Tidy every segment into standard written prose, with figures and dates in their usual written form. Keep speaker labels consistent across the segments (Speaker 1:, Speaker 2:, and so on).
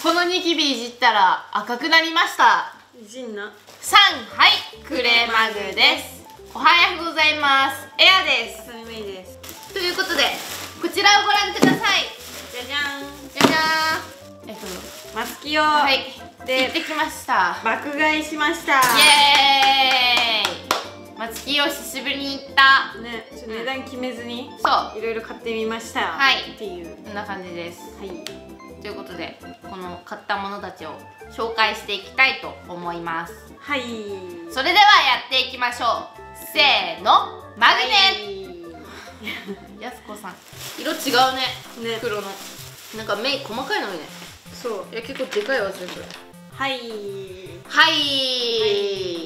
Speaker 1: このニキビいじったら赤くなりました。
Speaker 2: いじんな。
Speaker 1: 上海クレマグです。おはようございます。エアです。
Speaker 2: サメメイです。
Speaker 1: ということでこちらをご覧ください。
Speaker 2: じゃじゃん。
Speaker 1: じゃじゃーん。
Speaker 2: マスキを
Speaker 1: はい
Speaker 2: で
Speaker 1: 行ってきました。
Speaker 2: 爆買いしました。
Speaker 1: イエーイ。松木を久しぶりに行った
Speaker 2: ね、ちょっと値段決めずに
Speaker 1: そう
Speaker 2: いろいろ買ってみました。
Speaker 1: はい
Speaker 2: っていう
Speaker 1: こんな感じです。
Speaker 2: はい。
Speaker 1: ということでこの買ったものたちを紹介していきたいと思います。
Speaker 2: はい。
Speaker 1: それではやっていきましょう。せーの、マグネ。やすこさん色違うね。
Speaker 2: ね。
Speaker 1: 黒のなんか目細かいのよね。
Speaker 2: そう。
Speaker 1: いや結構でかいわ全部。
Speaker 2: はい。
Speaker 1: はい、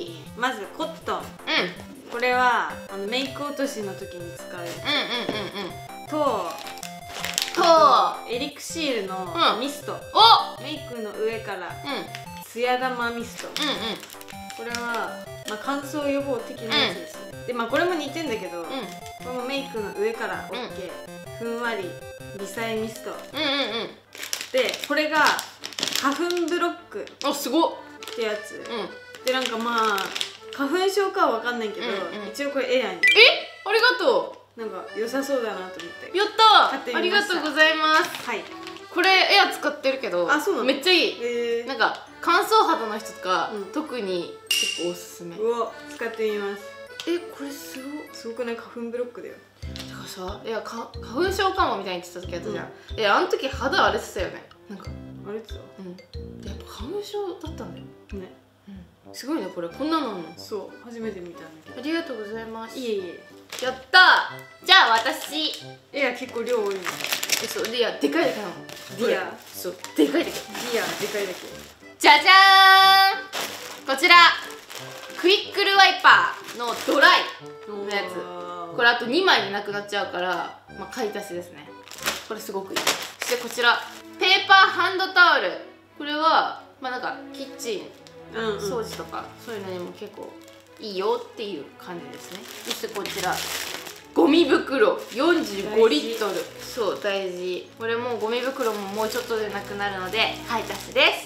Speaker 2: まずコットン。
Speaker 1: うん
Speaker 2: これはメイク落としの時に使うとエリクシールのミスト、メイクの上からツヤ玉ミスト、これは、乾燥予防的なやつですね。でこれも似てんだけど、これもメイクの上から OK、ふんわり微細ミストで、これが花粉ブロック
Speaker 1: すごっ
Speaker 2: ってやつで、なんか花粉症かは分かんないけど、一応これエアに
Speaker 1: ありがと
Speaker 2: なんか良さそうだなと思って
Speaker 1: う。やった
Speaker 2: 買って
Speaker 1: ー。あり
Speaker 2: みました。
Speaker 1: がとうございます。
Speaker 2: はい。
Speaker 1: これエア使ってるけど、
Speaker 2: そうなの？
Speaker 1: めっちゃいい。なんか乾燥肌の人とか、特に結構おすすめ。
Speaker 2: うわ、使ってみます。
Speaker 1: これす
Speaker 2: ごくない？花粉ブロックだよ。
Speaker 1: だからさ、花粉症かもみたいに言ってた時あったじゃん。あの時肌荒れてたよね。なんか
Speaker 2: あれってさ、
Speaker 1: やっぱ花粉症だったんだよ
Speaker 2: ね。
Speaker 1: すごいね、これこんなのあんの。
Speaker 2: そう、初めて見たんだけど。
Speaker 1: ありがとうございます。
Speaker 2: いえいえ。
Speaker 1: やったー。じゃあ私
Speaker 2: 結構量多いの。
Speaker 1: そうで、でかいだけなの。
Speaker 2: ディア
Speaker 1: そうでかいだけ。
Speaker 2: ディアでかいだけ。
Speaker 1: じゃじゃーん。こちらクイックルワイパーのドライのやつ。これあと2枚でなくなっちゃうから、買い足しですね。これすごくいい。そしてこちらペーパーハンドタオル。これはなんかキッチン掃除とかそういうのにも結構いいよっていう感じですね。そしてこちらゴミ袋45リットル。そう大事。これもゴミ袋ももうちょっとでなくなるので買い足しです。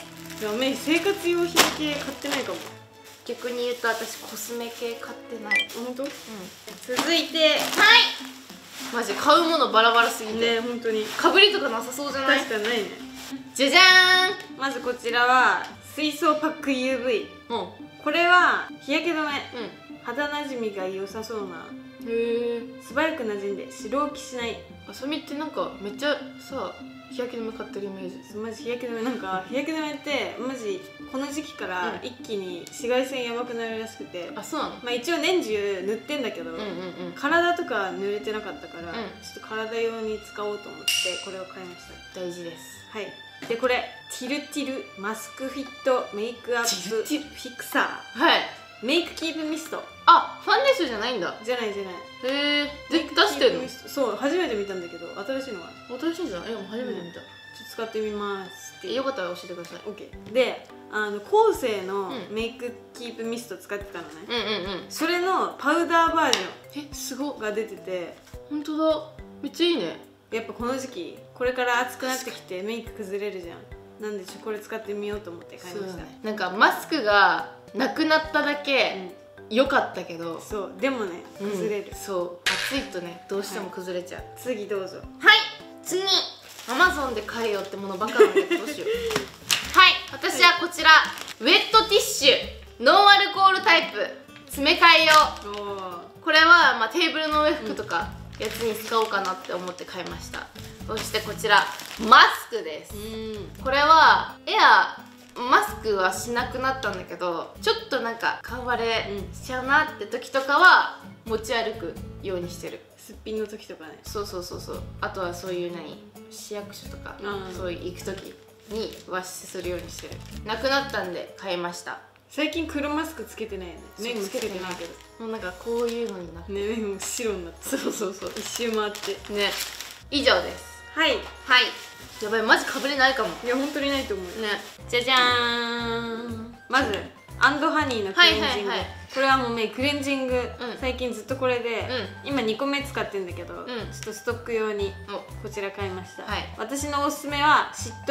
Speaker 2: いや、生活用品系買ってないかも。
Speaker 1: 逆に言うと私コスメ系買ってない。
Speaker 2: 本当？続いて、
Speaker 1: マジ買うものバラバラすぎて
Speaker 2: ね、本当に
Speaker 1: かぶりとかなさそうじゃない？
Speaker 2: 確かにないね。
Speaker 1: じゃじゃーん。
Speaker 2: まずこちらは水槽パック UV。これは日焼け止め、肌なじみが良さそうな。素早くなじんで白浮きしない。
Speaker 1: あさみってなんかめっちゃさ日焼け止め買ってるイメージ。
Speaker 2: マジ日焼け止め、なんか日焼け止めってマジこの時期から一気に紫外線やばくなるらしくて、
Speaker 1: そうなの？
Speaker 2: 一応年中塗ってんだけど、体とか塗れてなかったから、ちょっと体用に使おうと思ってこれを買いました。
Speaker 1: 大事です。
Speaker 2: はい。でこれティルティルマスクフィットメイクアップフィクサー、メイクキープミスト。
Speaker 1: ファンデーションじゃないんだ。
Speaker 2: じゃない。
Speaker 1: へえ。出してんの？
Speaker 2: そう、初めて見たんだけど、新しいのが。
Speaker 1: 新しいんじゃない？もう初めて見た。
Speaker 2: ちょっと使ってみますって。
Speaker 1: よかったら教えてください。
Speaker 2: OK。で、コーセーのメイクキープミスト使ってたのね。それのパウダーバージョン
Speaker 1: すご
Speaker 2: が出てて、
Speaker 1: 本当だ。めっちゃいいね。
Speaker 2: やっぱこの時期これから暑くなってきてメイク崩れるじゃん。なんでこれ使ってみようと思って買いました。
Speaker 1: なんかマスクがなくなっただけ良かったけど、
Speaker 2: そうでもね崩れる。
Speaker 1: そう暑いとねどうしても崩れちゃう。
Speaker 2: 次どうぞ。
Speaker 1: 次 Amazon で買えよってものばかなんでどうしよう。私はこちらウェットティッシュノンアルコールタイプ詰め替え用。これはテーブルの上服とかやつに使おうかなって思って買いました。そしてこちらマスクです。これはマスクはしなくなったんだけど、ちょっとなんか顔割れしちゃうなって時とかは持ち歩くようにしてる。
Speaker 2: すっぴんの時とかね。
Speaker 1: そう。あとはそういう市役所とかそういう行く時にはするようにしてる。なくなったんで買いました。
Speaker 2: 最近黒マスクつけてないよね。目もつけてないけど、
Speaker 1: もうなんかこういうのになって
Speaker 2: ね、目も白になって。
Speaker 1: そう
Speaker 2: 一周回って
Speaker 1: ね。以上です。やばい、マジかぶれないかも。
Speaker 2: いや本当にないと思う
Speaker 1: ね。じゃじゃーん。
Speaker 2: まずアンドハニーのクレンジング。これはもうクレンジング、最近ずっとこれで、今2個目使ってるんだけど、ちょっとストック用にこちら買いました。私のおすすめはしっとり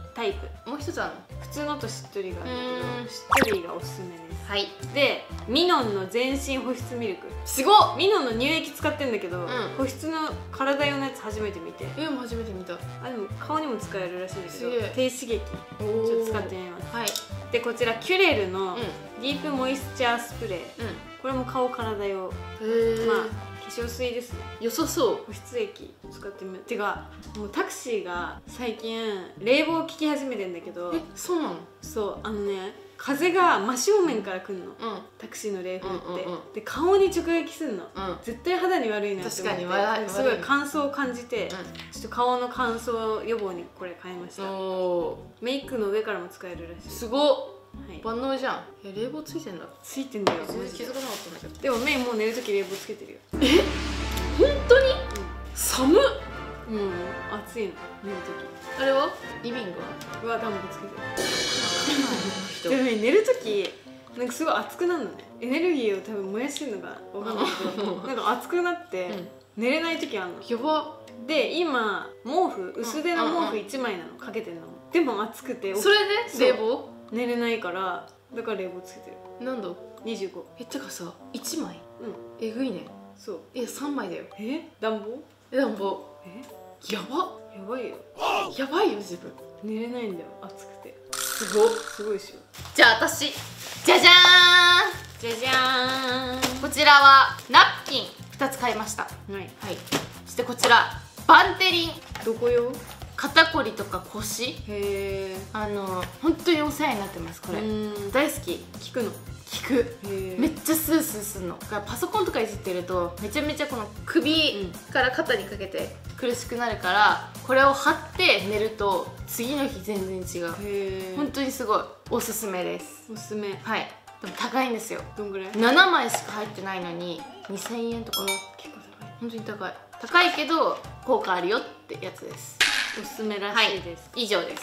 Speaker 2: タイプ。
Speaker 1: もう一つあるの？
Speaker 2: 普通のとしっとりがあるんだけど、しっとりがおすすめです。
Speaker 1: はい。
Speaker 2: でミノンの全身保湿ミルク。
Speaker 1: すごっ。
Speaker 2: ミノンの乳液使ってんだけど、保湿の体用のやつ初めて見て。
Speaker 1: もう初めて見た。
Speaker 2: でも顔にも使えるらしいんだけど、低刺激ちょっと使ってみます。
Speaker 1: はい。
Speaker 2: でこちらキュレルのディープモイスチャースプレー、これも顔体用、まあ化粧水ですね。
Speaker 1: 良さそう。
Speaker 2: 保湿液使ってみる。てかもうタクシーが最近冷房効き始めてんだけど。
Speaker 1: そうなの？
Speaker 2: そう風が真正面から来るの、タクシーの冷風ってで顔に直撃するの、絶対肌に悪いなって思って、すごい乾燥を感じて、ちょっと顔の乾燥予防にこれ買いました。メイクの上からも使えるらしい。すごっ。
Speaker 1: 万能じゃん。冷房ついてんだ。
Speaker 2: ついてんだよ。
Speaker 1: 全然気づかなかったんだけど。
Speaker 2: でもメイもう寝るとき冷房つけてるよ。
Speaker 1: 本当に？寒っ。
Speaker 2: 暑いの寝るとき。
Speaker 1: あれはリビング
Speaker 2: は暖房つけてる。でも寝るときなんかすごい熱くなるのね。エネルギーを多分燃やしてるのかわかんないけど、なんか熱くなって寝れないときあるの。
Speaker 1: やば。
Speaker 2: で今毛布薄手の毛布1枚なのかけてんの。でも暑くて
Speaker 1: それで冷房
Speaker 2: 寝れないから、だから冷房つけてる。
Speaker 1: 何度
Speaker 2: ？25。
Speaker 1: てかさ1枚えぐいね。
Speaker 2: そう
Speaker 1: 3枚だよ。
Speaker 2: 暖房
Speaker 1: 暖房やば。
Speaker 2: やばいよ。
Speaker 1: やばいよ自分。
Speaker 2: 寝れないんだよ暑くて。
Speaker 1: すごっ。
Speaker 2: すごいでしょ。
Speaker 1: じゃあ私じゃじゃーん。
Speaker 2: じゃじゃーん。
Speaker 1: こちらはナプキン2つ買いました。はい。そしてこちらバンテリン。
Speaker 2: どこ用？
Speaker 1: 肩こりとか腰。
Speaker 2: へえ。
Speaker 1: 本当にお世話になってます。これ大好き。
Speaker 2: 効くの？
Speaker 1: 効く。めっちゃスースーするの。パソコンとかいじってるとめちゃめちゃこの首から肩にかけて苦しくなるから、これを貼って寝ると次の日全然違う。本当にすごいおすすめです。
Speaker 2: おすすめ。
Speaker 1: はい。でも高いんですよ。
Speaker 2: どんぐらい
Speaker 1: ？7枚しか入ってないのに2000円とか。
Speaker 2: 結構高い。
Speaker 1: 本当に高い。高いけど効果あるよってやつです。
Speaker 2: おすすめらしいです。
Speaker 1: 以上です。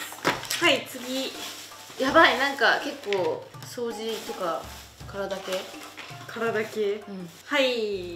Speaker 2: はい、次。
Speaker 1: やばい、なんか結構掃除とか体系。
Speaker 2: はい。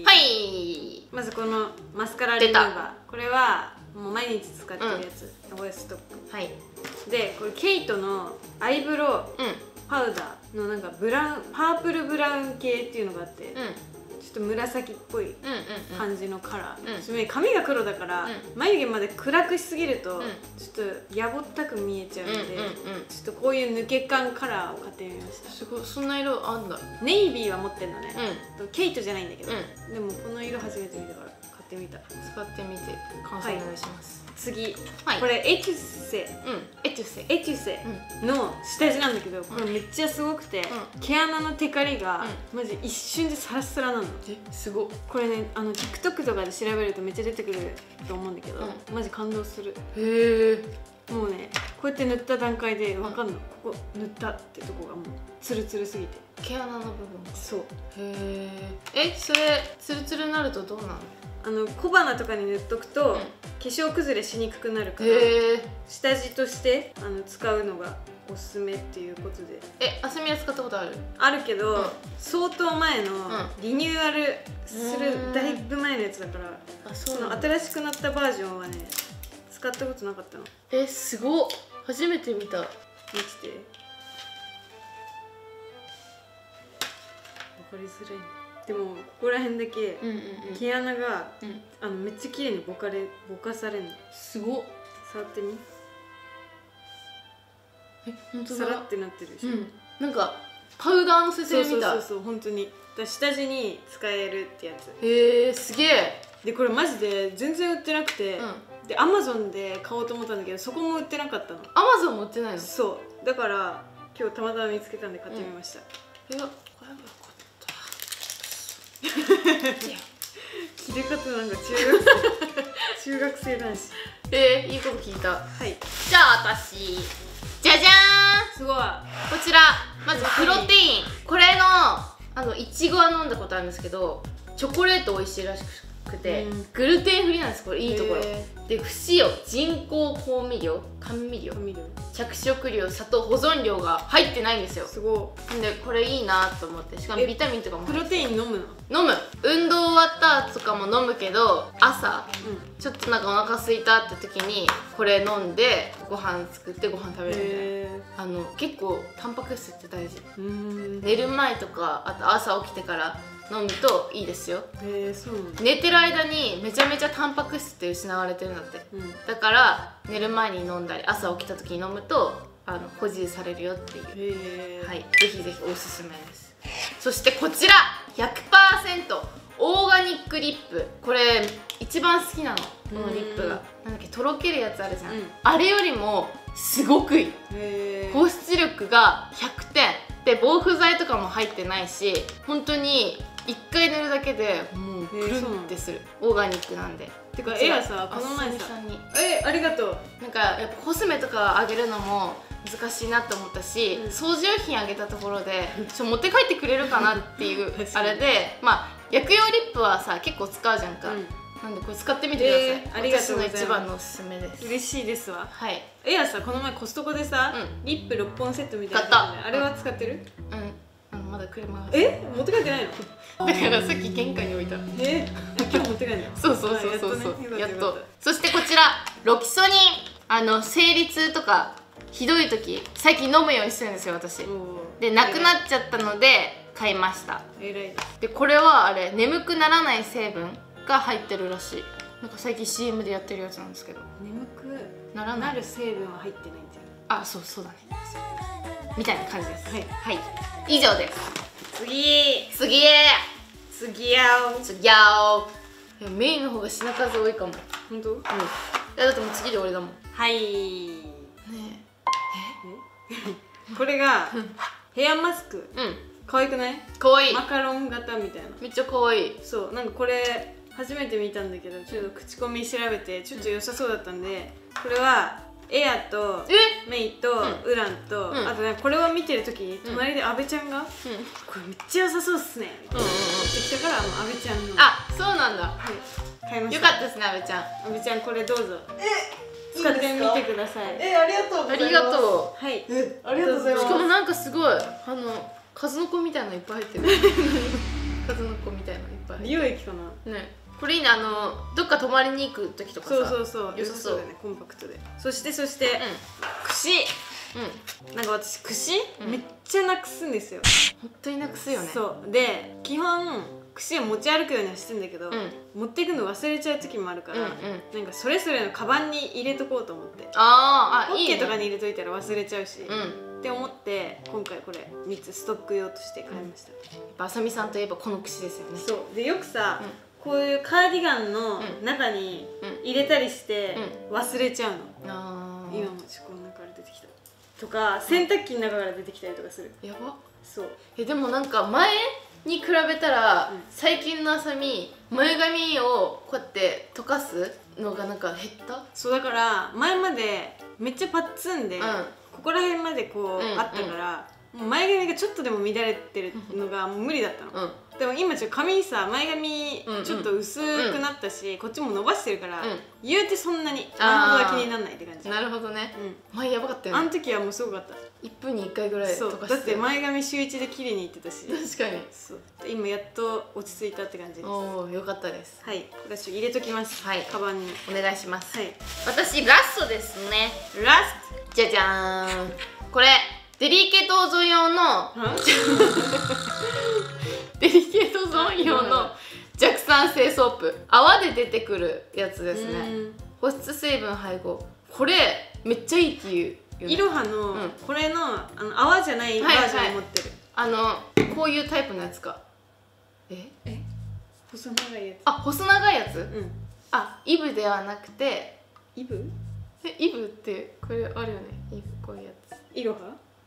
Speaker 2: まずこのマスカラリムーバー。これはもう毎日使ってるやつ。汚れストック。はい。でこれケイトのアイブロウパウダーのなんかパープルブラウン系っていうのがあって、ちょっと紫っぽい感じのカラー。髪が黒だから眉毛まで暗くしすぎるとちょっとやぼったく見えちゃうので、ちょっとこういう抜け感カラーを買ってみました。
Speaker 1: すごい。そんな色あんだ。
Speaker 2: ネイビーは持ってるのね。ケイトじゃないんだけど、でもこの色初めて見たから買ってみた。
Speaker 1: 使ってみて感想お願いします。
Speaker 2: 次、これエチュセの下地なんだけど、これめっちゃすごくて、毛穴のテカリがマジ一瞬でサラサラなの。
Speaker 1: すごっ。
Speaker 2: これねTikTok とかで調べるとめっちゃ出てくると思うんだけど、マジ感動する。
Speaker 1: へえ。
Speaker 2: もうねこうやって塗った段階で分かんの、ここ塗ったってとこがもうツルツルすぎて。
Speaker 1: 毛穴の部分。そう。
Speaker 2: へ
Speaker 1: え。それツルツルになるとどうなの？
Speaker 2: 小鼻とかに塗っとくと、化粧崩れしにくくなるから、下地として使うのがおすすめっていうことで。
Speaker 1: あすみは使ったことある？
Speaker 2: あるけど、相当前のリニューアルするだいぶ前のやつだから、その新しくなったバージョンはね使ったことなかったの。
Speaker 1: すごっ。初めて見た。
Speaker 2: 見てて分かりづらいね。でもここら辺だけ毛穴がめっちゃ綺麗にぼかされるの。
Speaker 1: すごっ。
Speaker 2: 触ってみ。
Speaker 1: 本当だ。
Speaker 2: サラってなってるでしょ。
Speaker 1: なんかパウダーのせてるみたい。
Speaker 2: そう本当に下地に使えるってやつ。
Speaker 1: すげえ。
Speaker 2: でこれマジで全然売ってなくて、で Amazon で買おうと思ったんだけど、そこも売ってなかったの。
Speaker 1: Amazon も売ってないの？
Speaker 2: そうだから今日たまたま見つけたんで買ってみました。
Speaker 1: これは
Speaker 2: 切れ方なんか中学生男子。
Speaker 1: いいこと聞いた。
Speaker 2: はい。
Speaker 1: じゃあ私じゃじゃーん。
Speaker 2: すごい。こ
Speaker 1: ちらまずプロテイン。これのいちごは飲んだことあるんですけど、チョコレート美味しいらしくくて、グルテンフリーなんです。これいいところで、不使用、人工香味料、甘味料、着色料、砂糖、保存料が入ってないんですよ。すごい。でこれいいなと思って、しかもビタミンとかも。
Speaker 2: プロテイン飲むの？
Speaker 1: 飲む。運動終わった後とかも飲むけど、朝、ちょっとなんかお腹空いたって時にこれ飲んでご飯作ってご飯食べるみたいな。結構タンパク質って大事。寝る前とか、あと朝起きてから飲むといいですよ。
Speaker 2: そうなんだ。
Speaker 1: 寝てる間にめちゃめちゃタンパク質って失われてるんだって、だから寝る前に飲んだり朝起きた時に飲むと保持されるよっていう、はい、ぜひぜひおすすめです。そしてこちら 100% オーガニックリップ、これ一番好きなの。このリップがなんだっけ、とろけるやつあるじゃん、あれよりもすごくいい。保湿力が100点で、防腐剤とかも入ってないし、本当に1回塗るだけでもうプルンってする。オーガニックなんで。
Speaker 2: てかエアさ、この前さ、ありがとう。
Speaker 1: なんかやっぱコスメとかあげるのも難しいなと思ったし、掃除用品あげたところで持って帰ってくれるかなっていうあれで、まあ薬用リップはさ結構使うじゃんか、なんでこれ使ってみてください。
Speaker 2: ありがとうございます。
Speaker 1: 私の一番のおすすめです。
Speaker 2: 嬉しいですわ。
Speaker 1: はい。
Speaker 2: エアさ、この前コストコでさ、リップ6本セットみたいな、あれは使ってる？
Speaker 1: まだ車が。
Speaker 2: 持って帰ってないの？
Speaker 1: だからさっき玄関に置いた。
Speaker 2: 今日持って帰るの？
Speaker 1: そうそうそうそう、やっと。そしてこちらロキソニン、生理痛とかひどい時最近飲むようにしてるんですよ私。でなくなっちゃったので買いました。でこれはあれ、眠くならない成分が入ってるらしい。なんか最近 CM でやってるやつなんですけど、
Speaker 2: 眠くなる成分は入ってないんじ
Speaker 1: ゃん。そうだね、みたいな感じです。はい、以上です。次メインの方が品数多いかも。
Speaker 2: 本当？
Speaker 1: だってもう次で俺だもん。
Speaker 2: はいねえこれがヘアマスク。可愛くない？
Speaker 1: 可愛い。
Speaker 2: マカロン型みたいな。
Speaker 1: めっちゃ可愛い。
Speaker 2: そう、なんかこれ初めて見たんだけど、ちょっと口コミ調べてちょっと良さそうだったんで、これはエアとメイとウランと、あとね、これを見てる時に隣で阿部ちゃんが「これめっちゃ良さそうっすね」って言ってきたから、阿部ちゃんの。
Speaker 1: そうなんだ。
Speaker 2: 買いました。
Speaker 1: よかったですね、阿部ちゃん。
Speaker 2: 阿部ちゃん、これどうぞ使ってみてください。
Speaker 1: ありがとうございます。ありがとう。
Speaker 2: はい、
Speaker 1: ありがとうございます。しかもなんかすごい数の子みたいなのいっぱい入ってる。数の子みたいなのいっぱい入ってる。
Speaker 2: 美容液かな
Speaker 1: ね。これいいね、どっか泊まりに行く時とかさ。
Speaker 2: そう良さそうだよね、コンパクトで。そして櫛。なんか私櫛めっちゃなくすんですよ。
Speaker 1: 本当になくすよね。
Speaker 2: そうで、基本櫛を持ち歩くようにはしてんだけど、持っていくの忘れちゃう時もあるから、なんかそれぞれのカバンに入れとこうと思って。ポッケとかに入れといたら忘れちゃうしって思って、今回これ3つストック用として買いました。
Speaker 1: あさみさんといえばこの櫛ですよね。
Speaker 2: そうで、よくさこういうカーディガンの中に入れたりして忘れちゃうの。今もこの中から出てきたとか、洗濯機の中から出てきたりとかする。
Speaker 1: やば。
Speaker 2: そう
Speaker 1: でもなんか前に比べたら、最近のあさみ前髪をこうやって溶かすのがなんか減った。
Speaker 2: そうだから前までめっちゃパッツンで、ここら辺までこうあったから、もう前髪がちょっとでも乱れてるのがもう無理だったの。でも今ちょっと髪さ、前髪ちょっと薄くなったし、こっちも伸ばしてるから、言うてそんなにあんほどは気にならないって感じ。
Speaker 1: なるほどね。前やばかったよね。
Speaker 2: あの時はもうすごかった。
Speaker 1: 1分に1回ぐらい
Speaker 2: 溶かして。だって前髪週1で切りに行ってたし。
Speaker 1: 確かに。
Speaker 2: そう、今やっと落ち着いたって感じです。
Speaker 1: おお、よかったです。
Speaker 2: はい、私入れときます。はい、カバンに
Speaker 1: お願いします。はい、私ラストですね。
Speaker 2: ラスト、
Speaker 1: じゃじゃーん。これデリケートゾーン用のデリケートゾーン用の弱酸性ソープ、泡で出てくるやつですね。保湿成分配合、これめっちゃいいっていう。
Speaker 2: イロハのこれの泡じゃないバージョンを持ってる。
Speaker 1: こういうタイプのやつか。
Speaker 2: 細長いやつ。
Speaker 1: あ、細長いやつ。イブではなくて。
Speaker 2: イブ？
Speaker 1: イブってこれあるよね。イブ、こういうやつ。
Speaker 2: イロハ？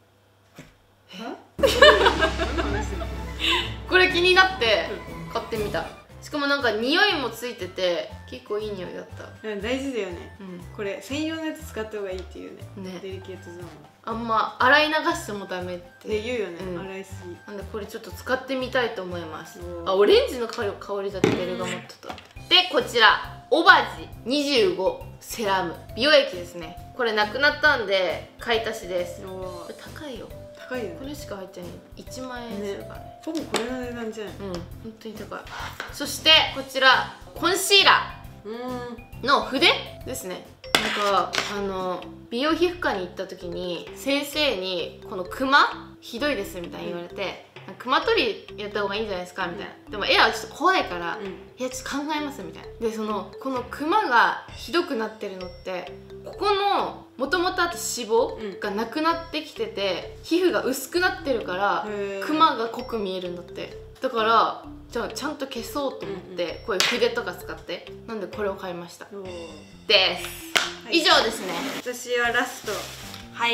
Speaker 1: これ気になって買ってみた。しかもなんか匂いもついてて結構いい匂いだった。
Speaker 2: 大事だよね。これ専用のやつ使った方がいいっていうね。デリケートゾーンは
Speaker 1: あんま洗い流してもダメって
Speaker 2: 言うよね。洗いすぎ。
Speaker 1: なんでこれちょっと使ってみたいと思います。オレンジの香りだってベルガモットと。 でこちらオバジ25セラム美容液ですね。これなくなったんで買い足しです。これ高いよ。
Speaker 2: 高いよね。
Speaker 1: これしか入ってない1万円するからね。
Speaker 2: ほぼこれの値段じゃない。
Speaker 1: 本当に高い。そしてこちらコンシーラーの筆ですね。なんか美容皮膚科に行った時に先生にこのクマひどいですみたいに言われて、クマ取りやった方がいいんじゃないですかみたいな。でもエアはちょっと怖いから、いやちょっと考えますみたいな。でこのクマがひどくなってるのってここのもともとあった脂肪がなくなってきてて、皮膚が薄くなってるからクマが濃く見えるんだって。だからじゃあちゃんと消そうと思って、こういう筆とか使って、なんでこれを買いましたです。以上ですね。
Speaker 2: 私はラスト。はい、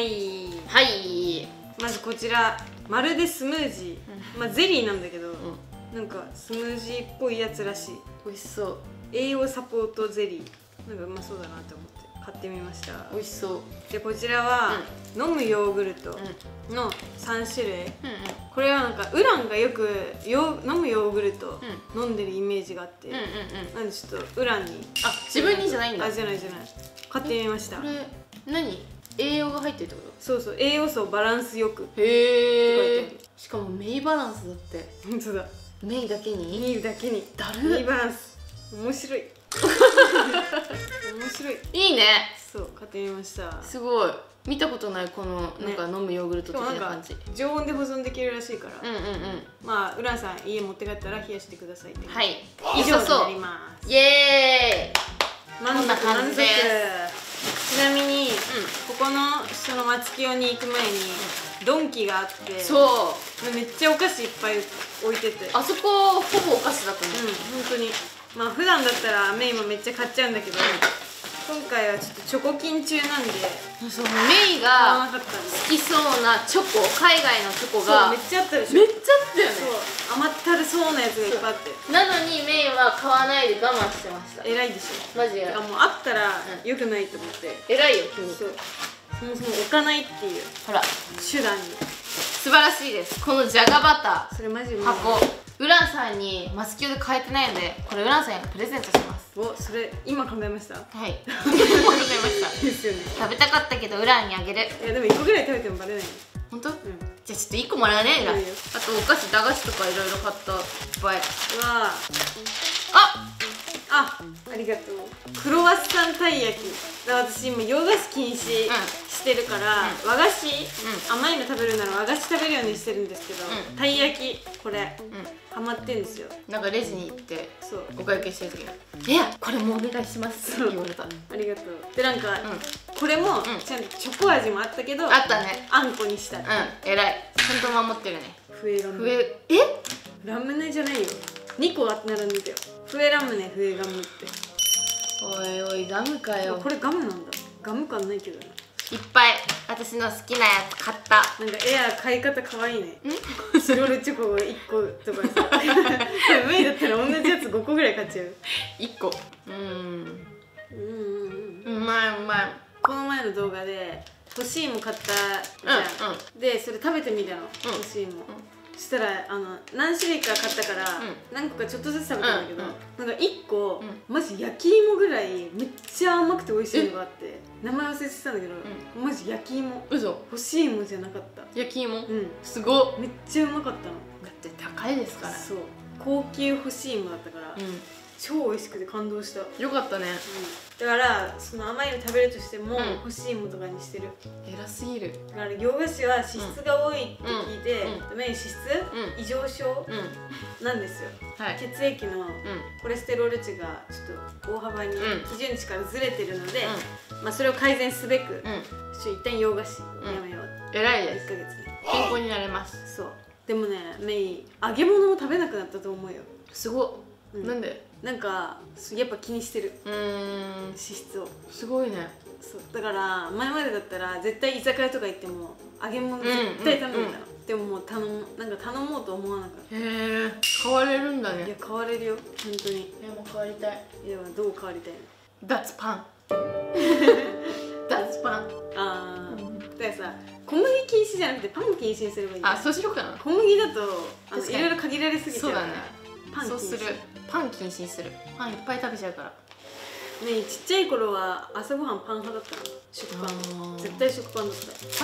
Speaker 2: まずこちらまるでスムージー、ゼリーなんだけど、なんかスムージーっぽいやつらしい。
Speaker 1: 美味しそう。
Speaker 2: 栄養サポートゼリー、なんかうまそうだなって思って買ってみました。
Speaker 1: 美味しそう。
Speaker 2: でこちらは、飲むヨーグルトの3種類、これはなんかウランがよく飲むヨーグルト飲んでるイメージがあって、なんでちょっとウランに、
Speaker 1: 自分にじゃないんだ。
Speaker 2: じゃない買ってみました。
Speaker 1: これ何、栄養が入ってるってこと？
Speaker 2: そうそう、栄養素バランスよく。
Speaker 1: へえ。しかもメイバランスだって。
Speaker 2: 本当だ。
Speaker 1: メイだけに？
Speaker 2: メイだけに。
Speaker 1: だる。
Speaker 2: メイバランス。面白い。面白い。
Speaker 1: いいね。
Speaker 2: そう、買ってみました。
Speaker 1: すごい。見たことないこのなんか飲むヨーグルト的な感じ。
Speaker 2: 常温で保存できるらしいから。まあウランさん家持って帰ったら冷やしてくださいって。
Speaker 1: はい。
Speaker 2: 以上になります。
Speaker 1: イエーイ。
Speaker 2: 満足満足。ちなみに、ここのその松清に行く前にドンキがあって、そうめっちゃお菓子いっぱい置いてて、あそこほぼお菓子だと思う。本当にまあ普段だったらメイもめっちゃ買っちゃうんだけど、今回はちょっとチョコ金中なんで、そうメイが好きそうなチョコ、海外のチョコがめっちゃあったでしょ。めっちゃあったよね。そう甘ったるそうなやつがいっぱいあって、なのにメイは買わないで我慢してました。偉いでしょマジで。もうあったらよくないと思って。偉いよ君。そう、そもそも置かないっていうほら手段に。素晴らしいです。このじゃがバター、それマジ箱ウランさんにマスキューで買えてないので、これウランさんにプレゼントします。お、それ今考えました。はい今考えましたですよね。食べたかったけどウランにあげる。いやでも1個ぐらい食べてもバレない。本当？じゃあちょっと1個もらうね。あとお菓子、駄菓子とかいろいろ買った。いっぱい。うわありがとう。クロワッサンたい焼き。私今洋菓子禁止してるから、和菓子、甘いの食べるなら和菓子食べるようにしてるんですけど、たい焼きこれハマってんですよ。なんかレジに行ってお会計してる時に「いやこれもお願いします」って言われた。ありがとう。でなんかこれもちゃんとチョコ味もあったけど、あったね、あんこにした。偉い、ちゃんと守ってるね。笛ラムネ。ラムネじゃないよ、2個並んでたよ。笛ラムネ、笛ガムって。おいおいガムかよ。これガムなんだ。ガム感ないけどね。いっぱい私の好きなやつ買った。なんかエア買い方かわいいね。チロルチョコ1個とかさメイだったら同じやつ5個ぐらい買っちゃう。1個。うまいうまい。この前の動画で干し芋買ったじゃん。でそれ食べてみたの、干し芋。そしたら何種類か買ったから何個かちょっとずつ食べたんだけど、なんか1個マジ焼き芋ぐらいめっちゃ甘くて美味しいのがあって、名前忘れてたんだけど、マジ焼き芋。嘘。干し芋じゃなかった。焼き芋。すごっ。めっちゃうまかったの。だって高いですから。そう、高級干し芋だったから超美味しくて感動した。よかったね。だからその甘いの食べるとしても干し芋とかにしてる。偉すぎる。だから洋菓子は脂質が多いって聞いて、脂質異常症なんですよ。血液のコレステロール値がちょっと大幅に基準値からずれてるので、それを改善すべく一旦洋菓子をやめよう。偉いです。1ヶ月ね、健康になれます。そう。でもね、メイ揚げ物も食べなくなったと思うよ。すごっ。なんで？なんかやっぱ気にしてる。脂質を。すごいね。そうだから前までだったら絶対居酒屋とか行っても揚げ物絶対食べてたの。でももうなんか頼もうと思わなかった。へえ、変われるんだね。いや変われるよ本当に。いやもう変わりたい。いやどう変わりたいの？脱パン。脱パン。ああ。だからさ、小麦禁止じゃなくてパン禁止にすればいい。あ、そうしようかな。小麦だといろいろ限られすぎちゃうから。パン禁止。そうする。
Speaker 1: パン禁止にする。パンいっぱい食べちゃうから。
Speaker 2: ねえ、ちっちゃい頃は朝ごはんパン派だったの。食パン、絶対食パンだった。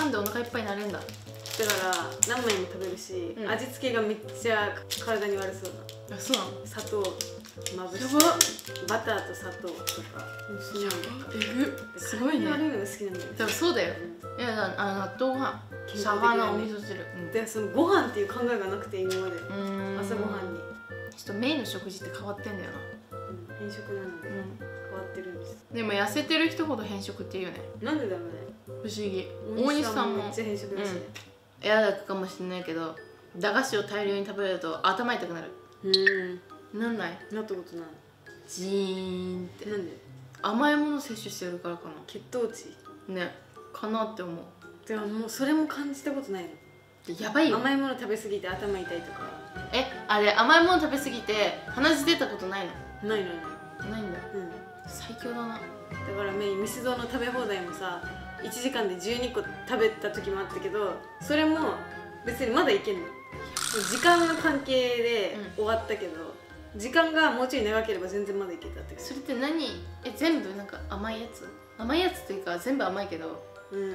Speaker 1: パンでお腹いっぱいになるんだ。
Speaker 2: だから何枚も食べるし、味付けがめっちゃ体に悪そう
Speaker 1: な。あ、そうなの？
Speaker 2: 砂糖まぶしてバターと砂糖とか。
Speaker 1: すごいね。
Speaker 2: 悪いのが好きなんだよね。
Speaker 1: 多分そうだよ。いや、納豆ご飯、魚、お味噌汁。
Speaker 2: で、そのご飯っていう考えがなくて今まで朝ごはんに。
Speaker 1: ちょっとメインの食事って変わってんだよな。
Speaker 2: 変色なので変わってるんです。
Speaker 1: でも痩せてる人ほど変色っていうよね。
Speaker 2: なんでだろうね。
Speaker 1: 不思議。大西さんも
Speaker 2: めっちゃ変色だしね。
Speaker 1: 嫌だかもしれないけど、駄菓子を大量に食べると頭痛くなる。なんない？
Speaker 2: なったことない。
Speaker 1: ジーンって。
Speaker 2: なんで？
Speaker 1: 甘いもの摂取してるからかな。
Speaker 2: 血糖値
Speaker 1: ね、かなって思う。
Speaker 2: でももうそれも感じたことないの。
Speaker 1: やばいよ。
Speaker 2: 甘いもの食べ過ぎて頭痛いとか。
Speaker 1: あれ甘いもの食べ過ぎて鼻血出たことないの？
Speaker 2: ない。
Speaker 1: ないんだ。最強だな。
Speaker 2: だからメインミスドの食べ放題もさ、1時間で12個食べた時もあったけど、それも別にまだいけんの。時間の関係で終わったけど、時間がもうちょい長ければ全然まだいけたって感じ。
Speaker 1: それって何？全部なんか甘いやつ？甘いやつっていうか全部甘いけど、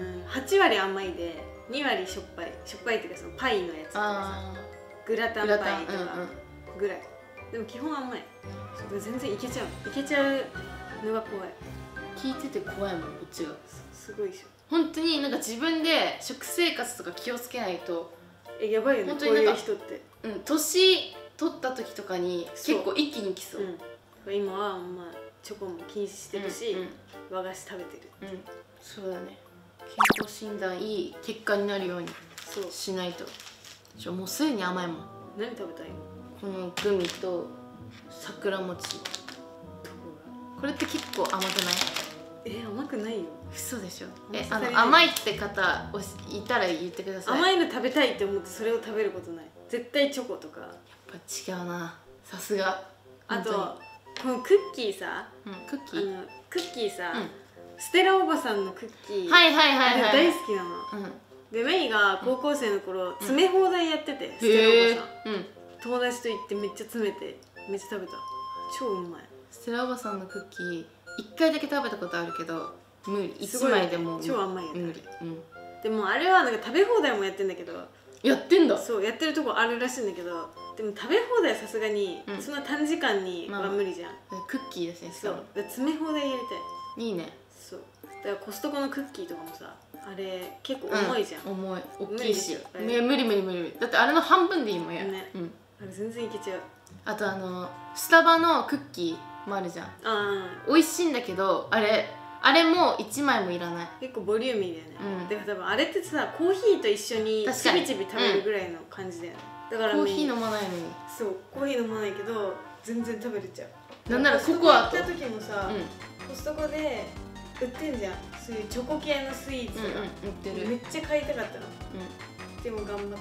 Speaker 2: 8割甘いで2割しょっぱい。しょっぱいっていうかそのパイのやつとかさ、グラタンパイとかぐらい。でも基本甘い。全然いけちゃうのが怖い。
Speaker 1: 聞いてて怖いもん、こっちが。
Speaker 2: すごいでしょ。
Speaker 1: 本当になんか自分で食生活とか気をつけないと。
Speaker 2: やばいよね、こういう人って。
Speaker 1: 年取った時とかに結構一気にきそう。
Speaker 2: 今はまあチョコも禁止してるし、和菓子食べてる。
Speaker 1: そうだね。健康診断いい結果になるようにしないと。もうすでに甘いもん。
Speaker 2: 何食べたいの？
Speaker 1: このグミと桜餅。これって結構甘くない？
Speaker 2: 甘くないよ。
Speaker 1: 嘘でしょ。甘いって方いたら言ってください。
Speaker 2: 甘いの食べたいって思ってそれを食べることない。絶対チョコとか。やっ
Speaker 1: ぱ違うな、さすが。
Speaker 2: あとこのクッキーさ、クッキーさ、ステラおばさんのクッキー、
Speaker 1: 大好
Speaker 2: きなの。でメイが高校生の頃詰め放題やってて、ステラおばさん友達と行ってめっちゃ詰めてめっちゃ食べた。超うまい。
Speaker 1: ステラおばさんのクッキー1回だけ食べたことあるけど無理。1枚でも
Speaker 2: 超甘いよね。
Speaker 1: 無理。
Speaker 2: でもあれはなんか食べ放題もやってんだけど。
Speaker 1: やってんだ。
Speaker 2: そうやってるとこあるらしいんだけど、でも食べ放題はさすがにそんな短時間には無理じゃん。
Speaker 1: クッキーですね。
Speaker 2: そう詰め放題やりたい。
Speaker 1: いいね。
Speaker 2: そうだからコストコのクッキーとかもさ、あれ結構重いじゃん。
Speaker 1: 重い、大きいし。無理。だってあれの半分でいいもんや。
Speaker 2: ね、あれ全然いけちゃう。
Speaker 1: あとスタバのクッキーもあるじゃん。美味しいんだけどあれも1枚もいらない。
Speaker 2: 結構ボリューミーだよね。だから多分あれってさ、コーヒーと一緒にちびちび食べるぐらいの感じだよね。だから
Speaker 1: コーヒー飲まないのに。
Speaker 2: そう、コーヒー飲まないけど全然食べれちゃう。
Speaker 1: なんならココアと。
Speaker 2: コストコ行った時もさ、コストコで売ってんじゃん、そういうチョコ系のスイーツが。
Speaker 1: 売ってる。
Speaker 2: めっちゃ買いたかったの。でも頑張った。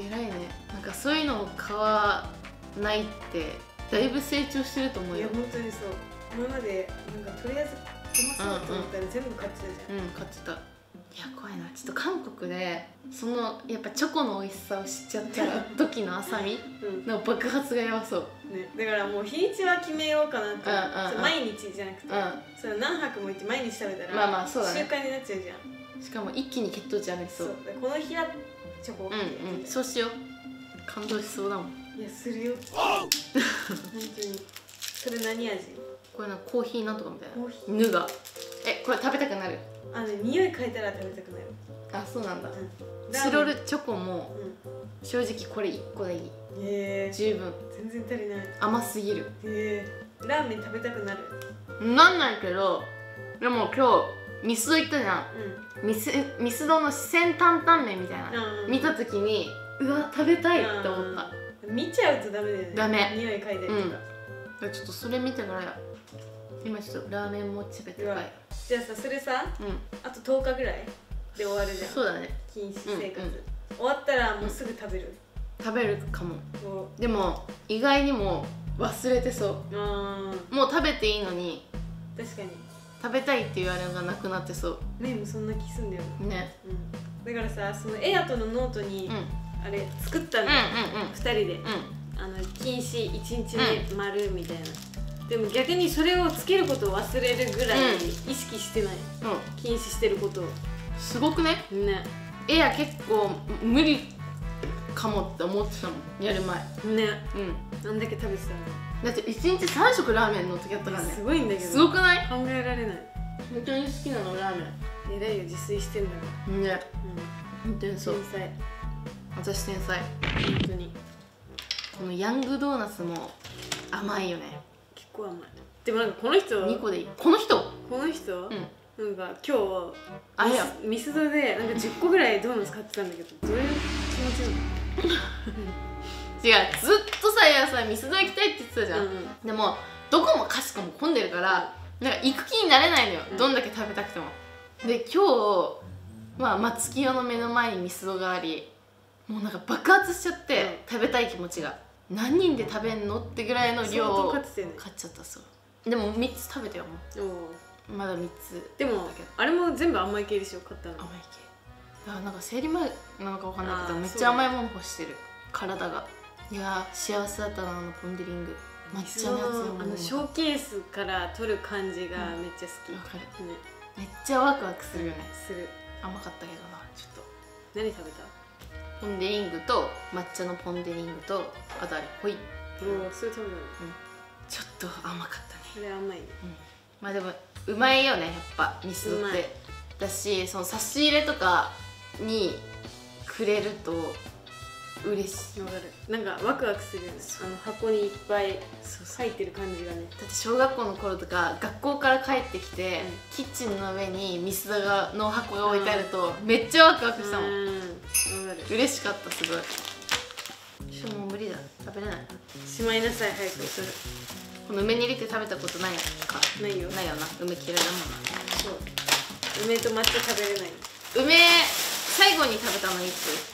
Speaker 1: 偉いね。なんかそういうのを買わないってだいぶ成長してると思うよ。
Speaker 2: いや本当にそう。今までなんかとりあえずうまそうと思ったら全部買ってたじゃん。
Speaker 1: 買ってた。いや怖いな。ちょっと韓国でそのやっぱチョコの美味しさを知っちゃった時の浅見の爆発がやばそう。
Speaker 2: ね、だからもう日にちは決めようかなって。毎日じゃなくて、それ何泊も行って毎日食べたら習慣になっちゃうじゃん。
Speaker 1: しかも一気に血糖値上がりそう。
Speaker 2: この日はチョコ。
Speaker 1: そうしよう。感動しそうだもん。
Speaker 2: いやするよ。本当に。それ何味？
Speaker 1: これコーヒーなんとかみたいな。ヌガ。これ食べたくなる。
Speaker 2: 匂い嗅いだら食べたくなる。
Speaker 1: あ、そうなんだ。チロルチョコも正直これ1個でいい。十分。
Speaker 2: 全然足りない。
Speaker 1: 甘すぎる。
Speaker 2: ラーメン食べたくなる？
Speaker 1: なんないけど、でも今日ミスド行ったじゃん。ミスドの四川担々麺みたいな見た時にうわ食べたいって思った。
Speaker 2: 見ちゃうとダメだよね。ダメ。匂い嗅いだりとか。
Speaker 1: ちょっとそれ見てから今ちょっとラーメンも食べてかい。
Speaker 2: じゃあさ、それさ、あと10日ぐらいで終わるじゃん。
Speaker 1: そうだね。
Speaker 2: 禁止生活終わったらもうすぐ食べる？
Speaker 1: 食べるかも。でも意外にも忘れてそう。もう食べていいのに
Speaker 2: 確かに
Speaker 1: 食べたいっていうあれがなくなってそう。
Speaker 2: メイもそんな気すんだよ
Speaker 1: ね。
Speaker 2: だからさ、そのエアとのノートにあれ作ったんだよ、2人で。 禁止1日目丸みたいな、でも逆にそれをつけることを忘れるぐらい意識してない、禁止してることを。
Speaker 1: すごくね。いや結構無理かもって思ってたもん、やる前ね。
Speaker 2: あんだけ食べてたの
Speaker 1: だって1日3食ラーメンの時あったからね。
Speaker 2: すごいんだけど、
Speaker 1: すごくない？
Speaker 2: 考えられない。
Speaker 1: 本当に好きなのラーメン。
Speaker 2: 偉いよ、自炊してんだからね。
Speaker 1: 本当にそう。
Speaker 2: 天才。
Speaker 1: 私天才。
Speaker 2: 本当に。
Speaker 1: このヤングドーナツも甘いよね。
Speaker 2: 結構甘い。でもなんかこの人
Speaker 1: 2個でいい。この人
Speaker 2: なんか今日あれやミスドでなんか10個ぐらいドーナツ買ってたんだけど、どういう気持ちなの？
Speaker 1: 違う、ずっとさ、いやさ、ミスド行きたいって言ってたじゃん。でもどこもかしこも混んでるからなんか行く気になれないのよ、どんだけ食べたくても。で今日松清の目の前にミスドがあり、もうなんか爆発しちゃって、食べたい気持ちが。何人で食べんのってぐらいの量を買っちゃった。そうでも3つ食べたよ。もうまだ3つ。でも
Speaker 2: あれも全部甘い系でしょ、買ったの。
Speaker 1: 甘い系だからなんか生理前なのかわかんないけど、めっちゃ甘いもの欲してる体が。いや幸せだったな、ポン・デ・リング抹茶のやつ。
Speaker 2: ショーケースから取る感じがめっちゃ好き。
Speaker 1: わかる。めっちゃワクワクするよね。
Speaker 2: する。
Speaker 1: 甘かったけどな。ちょっと
Speaker 2: 何食べた？
Speaker 1: ポン・デ・リングと抹茶のポン・デ・リングと、あとあれホイップ。
Speaker 2: それ食べたの？
Speaker 1: ちょっと甘かったね。
Speaker 2: それ甘いね。
Speaker 1: まあでもうまいよね、やっぱミスドって。だし、その差し入れとかにくれると嬉しい。
Speaker 2: わかる。なんかワクワクするよね。箱にいっぱい入ってる感じがね。
Speaker 1: だって小学校の頃とか学校から帰ってきて、キッチンの上にミスドの箱が置いてあるとめっちゃワクワクしたもん。嬉しかった、すごい。もう無理だ、食べれない。
Speaker 2: しまいなさい、早く。
Speaker 1: この梅に入れて食べたことないか？
Speaker 2: ないよ。
Speaker 1: ないよな、梅嫌いだもんな。
Speaker 2: そう、梅と抹茶食べれない。
Speaker 1: 梅最後に食べたのい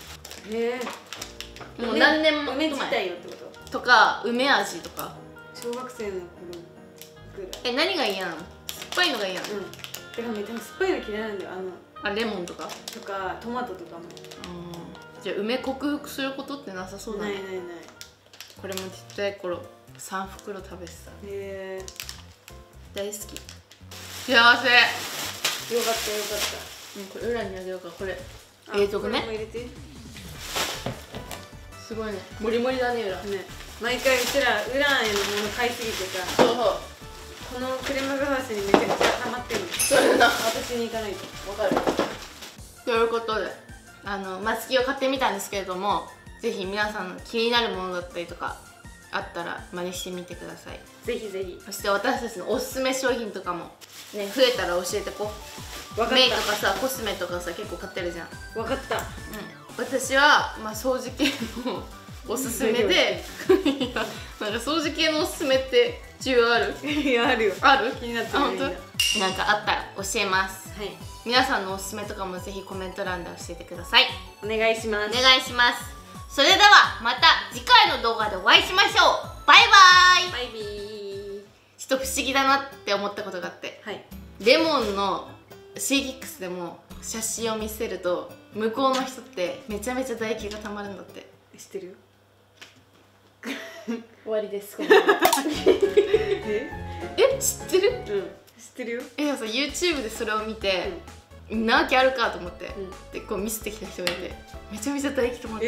Speaker 1: つ？もう何年も前。
Speaker 2: 梅自体よってこと？
Speaker 1: とか梅味とか。
Speaker 2: 小学生の頃ぐらい。
Speaker 1: 何が嫌なの？酸っぱいのが嫌なの？
Speaker 2: てかね、多分酸っぱいの嫌いなんだよ。
Speaker 1: レモンとか
Speaker 2: トマトとかも。
Speaker 1: じゃあ梅克服することってなさそうだね。
Speaker 2: ない。
Speaker 1: これもちっちゃい頃3袋食べてた。大好き。幸せ。よかった。これ裏にあげようか。これ入れとくね。すごいね、モリモリだね、裏ね。
Speaker 2: 毎回うちら裏へのもの買いすぎてさ、このクレマグハウスにめちゃくちゃハマってるの。
Speaker 1: そうだな、
Speaker 2: 私に行かないと。わかる。
Speaker 1: ということで松木を買ってみたんですけれども、ぜひ皆さんの気になるものだったりとかあったら真似してみてください。
Speaker 2: ぜひぜひ。
Speaker 1: そして私たちのおすすめ商品とかもね、増えたら教えてこう。メイとかさ、コスメとかさ、結構買ってるじゃん。
Speaker 2: 分かった。
Speaker 1: 私は掃除系のおすすめでなんか掃除系のおすすめって需要ある？
Speaker 2: いや、あるよ。
Speaker 1: ある？
Speaker 2: 気になってる。
Speaker 1: 本当？なんかあったら教えます。
Speaker 2: はい。
Speaker 1: 皆さんのおすすめとかもぜひコメント欄で教えてください。
Speaker 2: お願いします。
Speaker 1: お願いします。それではまた次回の動画でお会いしましょう。バイバイ。
Speaker 2: バイビー。
Speaker 1: ちょっと不思議だなって思ったことがあって、レモンのシーギックスでも写真を見せると向こうの人ってめちゃめちゃ唾液がたまるんだって。
Speaker 2: 知ってる？
Speaker 1: 終わりです。
Speaker 2: え、
Speaker 1: 知ってる？
Speaker 2: 知ってるよ。
Speaker 1: さ、YouTube でそれを見て、なわけあるかと思って、でこう見せてきた人がいて、めちゃめちゃ唾液止まって、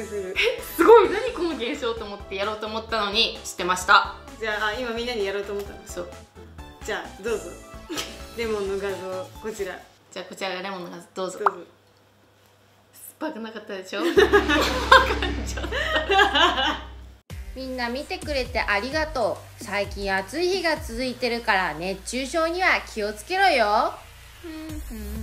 Speaker 1: すごい、何この現象と思ってやろうと思ったのに知ってました。
Speaker 2: じゃあ今みんなにやろうと思ったの。
Speaker 1: そう。
Speaker 2: じゃあどうぞ。レモンの画像こちら。
Speaker 1: じゃあこちらがレモンの画像、どうぞ。酸っぱくなかったでしょ？みんな見てくれてありがとう。最近暑い日が続いてるから熱中症には気をつけろよ。